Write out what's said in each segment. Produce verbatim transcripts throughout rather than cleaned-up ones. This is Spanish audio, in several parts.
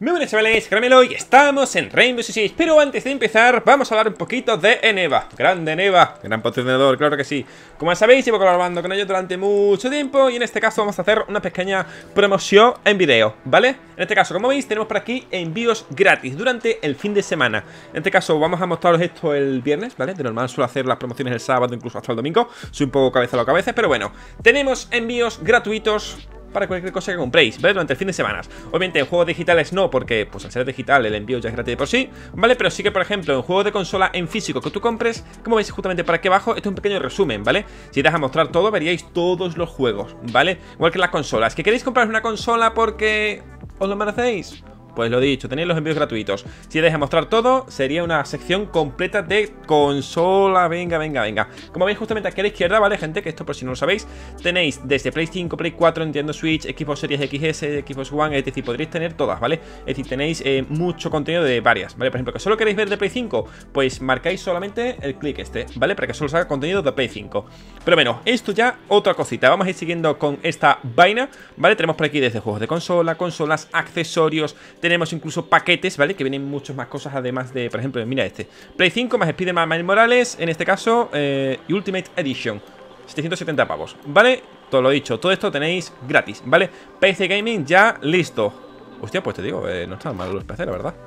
Muy buenas chavales, Caramelo y estamos en Rainbow Six Siege. Pero antes de empezar vamos a hablar un poquito de Eneva. Grande Eneva, gran patrocinador, claro que sí. Como sabéis, llevo colaborando con ellos durante mucho tiempo y en este caso vamos a hacer una pequeña promoción en video, ¿vale? En este caso, como veis, tenemos por aquí envíos gratis durante el fin de semana. En este caso vamos a mostraros esto el viernes, ¿vale? De normal suelo hacer las promociones el sábado, incluso hasta el domingo. Soy un poco cabeza loca a veces, pero bueno. Tenemos envíos gratuitos para cualquier cosa que compréis, ¿vale? Durante el fin de semana. Obviamente en juegos digitales no, porque pues al ser digital el envío ya es gratis de por sí, ¿vale? Pero sí que, por ejemplo, en juegos de consola en físico que tú compres, como veis justamente por aquí abajo, esto es un pequeño resumen, ¿vale? Si te deja mostrar todo, veríais todos los juegos, ¿vale? Igual que las consolas. ¿Que queréis comprar una consola porque os lo merecéis? Pues lo dicho, tenéis los envíos gratuitos. Si dejáis mostrar todo, sería una sección completa de consola. Venga, venga, venga. Como veis justamente aquí a la izquierda, ¿vale, gente? Que esto por si no lo sabéis, tenéis desde Play cinco, Play cuatro, Nintendo Switch, Xbox Series X S, Xbox One, es decir, podréis tener todas, ¿vale? Es decir, tenéis eh, mucho contenido de varias, ¿vale? Por ejemplo, que solo queréis ver de Play cinco, pues marcáis solamente el clic este, ¿vale? Para que solo salga contenido de Play cinco. Pero bueno, esto ya otra cosita. Vamos a ir siguiendo con esta vaina, ¿vale? Tenemos por aquí desde juegos de consola, consolas, accesorios. Tenemos incluso paquetes, ¿vale? Que vienen muchas más cosas además de, por ejemplo, mira este Play cinco más Spider-Man Miles Morales, en este caso, eh, Ultimate Edition, setecientos setenta pavos, ¿vale? Todo lo dicho, todo esto tenéis gratis, ¿vale? P C Gaming ya listo. Hostia, pues te digo, eh, no están mal los P C, la verdad.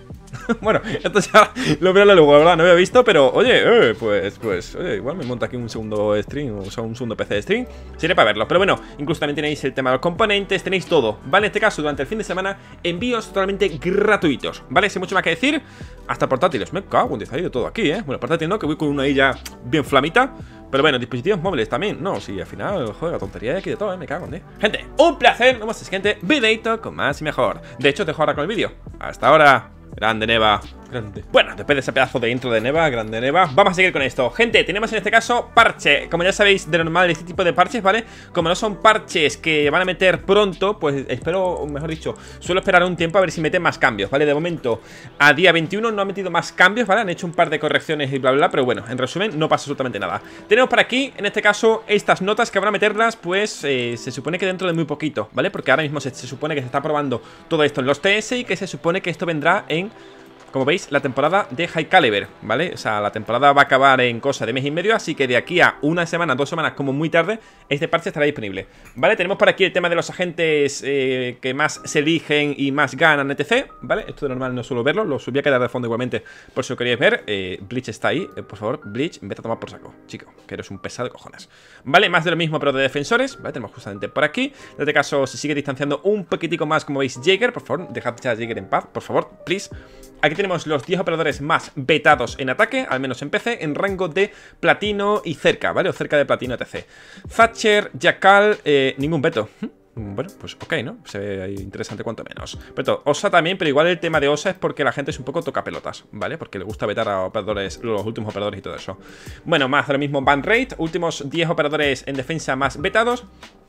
Bueno, esto ya lo veo luego, la verdad, no había visto, pero oye, eh, pues, pues, oye, igual me monto aquí un segundo stream, o sea, un segundo P C de stream, sería para verlo. Pero bueno, incluso también tenéis el tema de los componentes, tenéis todo, ¿vale? En este caso, durante el fin de semana, envíos totalmente gratuitos, ¿vale? Sin mucho más que decir, hasta portátiles, me cago en diez, hay de todo aquí, ¿eh? Bueno, portátil no, que voy con una ahí ya bien flamita. Pero bueno, dispositivos móviles también. No, sí, al final, joder, la tontería de aquí de todo, ¿eh? Me cago en diez. Gente, un placer, nos vemos en el siguiente videito con más y mejor. De hecho, te dejo ahora con el vídeo. Hasta ahora. Grande Neva, grande. Bueno, después de ese pedazo de intro de Neva, grande Neva, vamos a seguir con esto. Gente, tenemos en este caso parche. Como ya sabéis, de normal este tipo de parches, ¿vale? Como no son parches que van a meter pronto, pues espero, mejor dicho, suelo esperar un tiempo a ver si meten más cambios, ¿vale? De momento, a día veintiuno no han metido más cambios, ¿vale? Han hecho un par de correcciones y bla, bla, bla. Pero bueno, en resumen, no pasa absolutamente nada. Tenemos por aquí, en este caso, estas notas que van a meterlas, pues eh, se supone que dentro de muy poquito, ¿vale? Porque ahora mismo se, se supone que se está probando todo esto en los T S y que se supone que esto vendrá en, como veis, la temporada de High Caliber, ¿vale? O sea, la temporada va a acabar en cosa de mes y medio, así que de aquí a una semana, dos semanas, como muy tarde, este parche estará disponible, ¿vale? Tenemos por aquí el tema de los agentes eh, que más se eligen y más ganan, etcétera, ¿vale? Esto de normal no suelo verlo, lo subí a quedar de fondo igualmente, por si lo queríais ver. eh, Bleach está ahí, eh, por favor, Bleach, vete a tomar por saco, chico, que eres un pesado de cojones. Vale, más de lo mismo, pero de defensores, ¿vale? Tenemos justamente por aquí. En este caso se sigue distanciando un poquitico más, como veis, Jaeger, por favor, dejad ya a Jaeger en paz, por favor, please. Aquí tenemos los diez operadores más vetados en ataque, al menos en P C, en rango de platino y cerca, ¿vale? O cerca de platino, etcétera. Thatcher, Jackal, eh, ningún veto. Bueno, pues ok, ¿no? Se ve ahí interesante cuanto menos. Pero Osa también, pero igual el tema de Osa es porque la gente es un poco tocapelotas, ¿vale? Porque le gusta vetar a operadores, los últimos operadores y todo eso. Bueno, más de lo mismo ban rate, últimos diez operadores en defensa más vetados.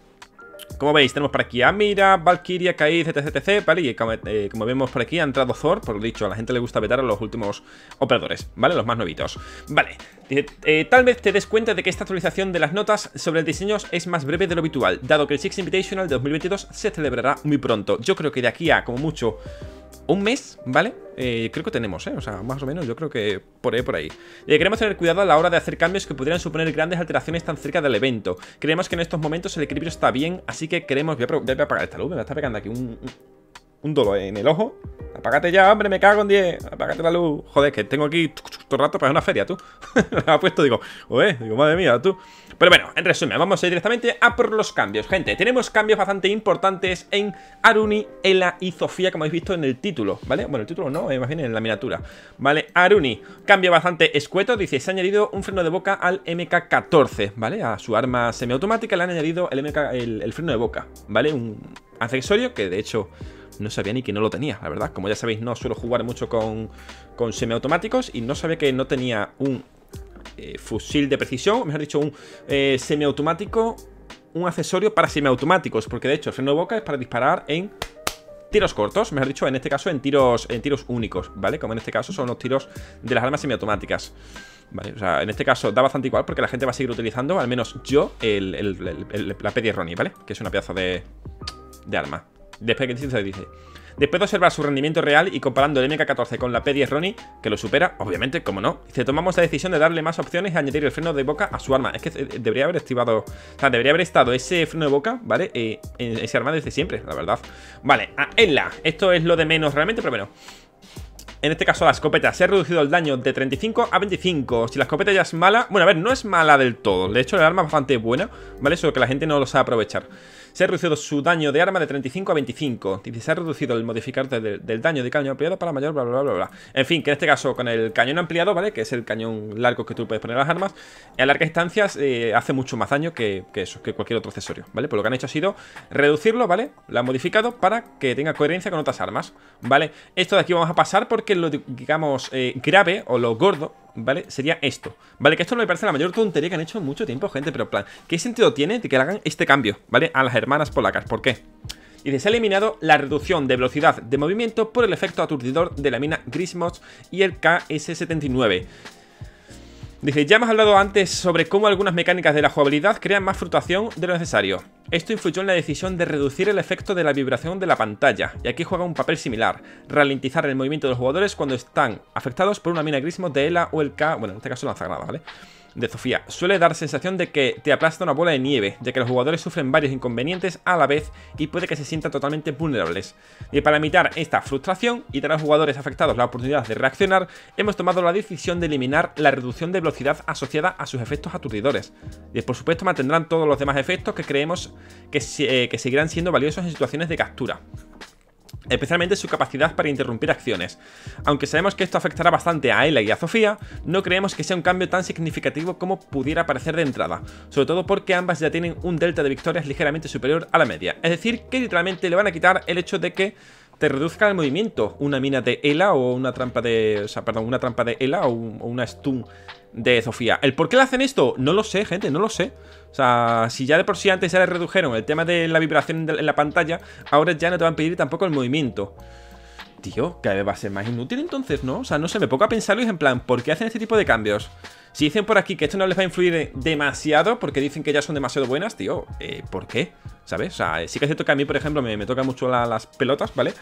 Como veis, tenemos por aquí a Mira, Valkyria, Kaiz, etc, etc, ¿vale? Y como, eh, como vemos por aquí ha entrado Thor, por lo dicho, a la gente le gusta vetar a los últimos operadores, ¿vale? Los más nuevitos. Vale, eh, eh, tal vez te des cuenta de que esta actualización de las notas sobre el diseño es más breve de lo habitual, dado que el Six Invitational de dos mil veintidós se celebrará muy pronto. Yo creo que de aquí a, como mucho, un mes, ¿vale? Eh, creo que tenemos, ¿eh? O sea, más o menos, yo creo que por ahí, por ahí. Eh, queremos tener cuidado a la hora de hacer cambios que pudieran suponer grandes alteraciones tan cerca del evento. Creemos que en estos momentos el equilibrio está bien, así que queremos... Voy a, voy a apagar esta luz, me está pegando aquí un, un, un dolor en el ojo. Apágate ya, hombre, me cago en diez. Apágate la luz. Joder, que tengo aquí todo el rato para una feria, tú. Me ha puesto, digo, oye, digo, madre mía, tú. Pero bueno, en resumen, vamos a ir directamente a por los cambios, gente. Tenemos cambios bastante importantes en Aruni, Ela y Zofia, como habéis visto en el título, ¿vale? Bueno, el título no, eh, más bien en la miniatura, ¿vale? Aruni, cambio bastante escueto, dice, se ha añadido un freno de boca al M K catorce, ¿vale? A su arma semiautomática le han añadido el, M K, el, el freno de boca, ¿vale? Un accesorio que, de hecho, no sabía ni que no lo tenía, la verdad. Como ya sabéis, no suelo jugar mucho con, con semiautomáticos y no sabía que no tenía un eh, fusil de precisión, mejor dicho, un eh, semiautomático, un accesorio para semiautomáticos, porque de hecho el freno de boca es para disparar en tiros cortos, mejor dicho, en este caso en tiros, en tiros únicos, ¿vale? Como en este caso son los tiros de las armas semiautomáticas. Vale, o sea, en este caso da bastante igual porque la gente va a seguir utilizando, al menos yo, el, el, el, el, la P diez Ronnie, ¿vale? Que es una pieza de, de arma. Después que se dice, Después de observar su rendimiento real y comparando el M K catorce con la P diez Ronin, que lo supera, obviamente, como no, dice, tomamos la decisión de darle más opciones y añadir el freno de boca a su arma. Es que debería haber activado, o sea, debería haber estado ese freno de boca, ¿vale? Eh, en ese arma desde siempre, la verdad. Vale, a Ela, esto es lo de menos realmente, pero bueno. En este caso la escopeta se ha reducido el daño de treinta y cinco a veinticinco. Si la escopeta ya es mala, bueno, a ver, no es mala del todo. De hecho, el arma es bastante buena, ¿vale? Solo que la gente no lo sabe aprovechar. Se ha reducido su daño de arma de treinta y cinco a veinticinco. Dice, se ha reducido el modificador de, del daño de cañón ampliado para mayor, bla, bla, bla, bla. En fin, que en este caso con el cañón ampliado, ¿vale? Que es el cañón largo que tú puedes poner a las armas, a largas distancias eh, hace mucho más daño que, que eso, que cualquier otro accesorio, ¿vale? Pues lo que han hecho ha sido reducirlo, ¿vale? Lo han modificado para que tenga coherencia con otras armas, ¿vale? Esto de aquí vamos a pasar porque lo, digamos, eh, grave o lo gordo, ¿vale? Sería esto, ¿vale? Que esto no me parece la mayor tontería que han hecho en mucho tiempo, gente. Pero en plan, ¿qué sentido tiene de que le hagan este cambio, ¿vale? A las hermanas polacas, ¿por qué? Dice, se ha eliminado la reducción de velocidad de movimiento por el efecto aturdidor de la mina Grismods y el K S setenta y nueve. Dice, ya hemos hablado antes sobre cómo algunas mecánicas de la jugabilidad crean más fluctuación de lo necesario. Esto influyó en la decisión de reducir el efecto de la vibración de la pantalla, y aquí juega un papel similar, ralentizar el movimiento de los jugadores cuando están afectados por una mina Grismod de Ela o el K, bueno, en este caso lanzagranadas, ¿vale? De Zofia. Suele dar sensación de que te aplasta una bola de nieve, ya que los jugadores sufren varios inconvenientes a la vez y puede que se sientan totalmente vulnerables. Y para evitar esta frustración y dar a los jugadores afectados la oportunidad de reaccionar, hemos tomado la decisión de eliminar la reducción de velocidad asociada a sus efectos aturdidores. Y por supuesto mantendrán todos los demás efectos que creemos que, eh, que seguirán siendo valiosos en situaciones de captura, especialmente su capacidad para interrumpir acciones. Aunque sabemos que esto afectará bastante a Ela y a Zofia, no creemos que sea un cambio tan significativo como pudiera parecer de entrada, sobre todo porque ambas ya tienen un delta de victorias ligeramente superior a la media. Es decir, que literalmente le van a quitar el hecho de que te reduzca el movimiento una mina de Ela o una trampa de... O sea, perdón, una trampa de Ela o, un, o una stun de Zofia. ¿El por qué le hacen esto? No lo sé, gente, no lo sé. O sea, si ya de por sí antes ya le redujeron el tema de la vibración en la pantalla, ahora ya no te van a pedir tampoco el movimiento. Tío, cada vez va a ser más inútil entonces, ¿no? O sea, no sé, me pongo a pensarlo y es en plan, ¿por qué hacen este tipo de cambios? Si dicen por aquí que esto no les va a influir demasiado porque dicen que ya son demasiado buenas, tío, eh, ¿por qué? ¿Sabes? O sea, sí que es cierto que a mí, por ejemplo, me, me toca mucho la, las pelotas, ¿vale?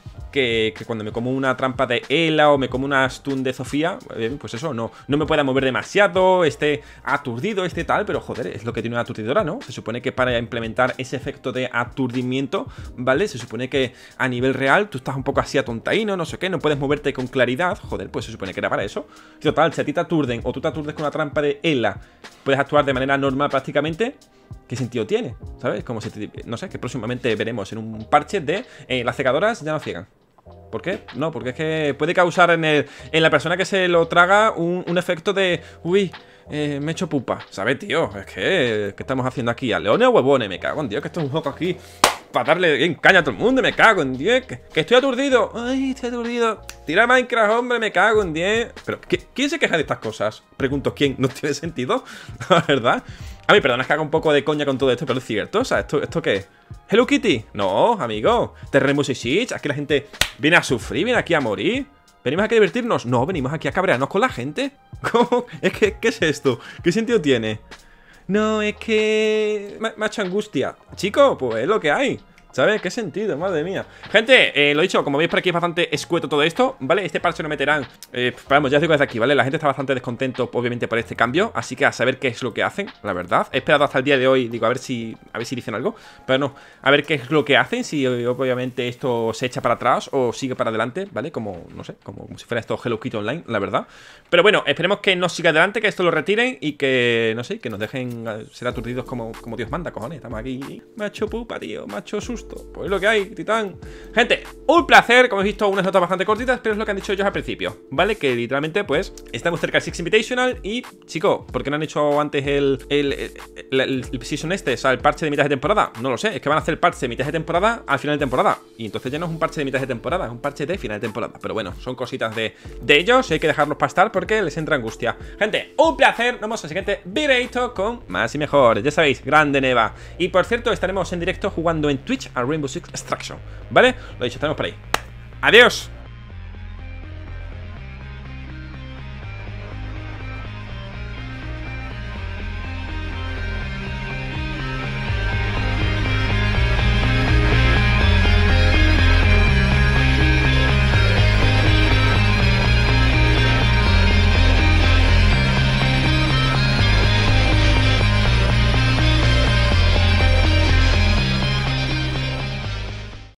Que, que cuando me como una trampa de Ela o me como una stun de Zofia, eh, pues eso, no, no me pueda mover demasiado, esté aturdido, esté tal, pero joder, es lo que tiene una aturdidora, ¿no? Se supone que para implementar ese efecto de aturdimiento, ¿vale? Se supone que a nivel real tú estás un poco así atontaíno, no sé qué, no puedes moverte con claridad, joder, pues se supone que era para eso. Y total, si a ti te aturden o tú te aturdes con una trampa de Ela, puedes actuar de manera normal prácticamente. ¿Qué sentido tiene? ¿Sabes? Como si te, no sé, que próximamente veremos en un parche de eh, las cegadoras ya no ciegan. ¿Por qué? No, porque es que puede causar en, el, en la persona que se lo traga un, un efecto de... Uy, eh, me he hecho pupa. ¿Sabes, tío? Es que... ¿Qué estamos haciendo aquí? ¿A leones o huevones? Me cago en Dios, que esto es un juego aquí para darle en caña a todo el mundo. Me cago en Dios. Que, que estoy aturdido. Ay, estoy aturdido. Tira Minecraft, hombre, me cago en Dios. Pero, ¿quién se queja de estas cosas? Pregunto, ¿quién? ¿No tiene sentido? La verdad. A mí, perdona, es que hago un poco de coña con todo esto, pero es cierto. O sea, ¿esto, esto qué es? ¿Hello Kitty? No, amigo. Terremotos y Siege. Aquí la gente viene a sufrir, viene aquí a morir. ¿Venimos aquí a divertirnos? No, venimos aquí a cabrearnos con la gente. ¿Cómo? Es que, ¿qué es esto? ¿Qué sentido tiene? No, es que... Me, me ha hecho angustia. Chico, pues es lo que hay. ¿Sabes? ¿Qué sentido? Madre mía. Gente, eh, lo dicho, como veis por aquí es bastante escueto todo esto, ¿vale? Este parche lo meterán, eh, vamos, ya os digo desde aquí, ¿vale? La gente está bastante descontento, obviamente, por este cambio. Así que a saber qué es lo que hacen, la verdad. He esperado hasta el día de hoy, digo, a ver si a ver si dicen algo. Pero no, a ver qué es lo que hacen. Si obviamente esto se echa para atrás o sigue para adelante, ¿vale? Como, no sé, como, como si fuera esto Hello Kitty Online, la verdad. Pero bueno, esperemos que no siga adelante, que esto lo retiren y que, no sé, que nos dejen ser aturdidos como, como Dios manda, cojones. Estamos aquí, macho pupa, tío, macho susto. Pues es lo que hay, titán. Gente, un placer, como habéis visto, unas notas bastante cortitas, pero es lo que han dicho ellos al principio, ¿vale? Que literalmente, pues, estamos cerca del Six Invitational y, chico, ¿por qué no han hecho antes el, el, el, el, el season este? O sea, el parche de mitad de temporada. No lo sé, es que van a hacer el parche de mitad de temporada al final de temporada. Y entonces ya no es un parche de mitad de temporada, es un parche de final de temporada. Pero bueno, son cositas de, de ellos y hay que dejarlos pastar porque les entra angustia. Gente, un placer, nos vemos al siguiente videito con más y mejor. Ya sabéis, grande Neva. Y por cierto, estaremos en directo jugando en Twitch a Rainbow Six Extraction, ¿vale? Lo dicho, estaremos por ahí. Adiós.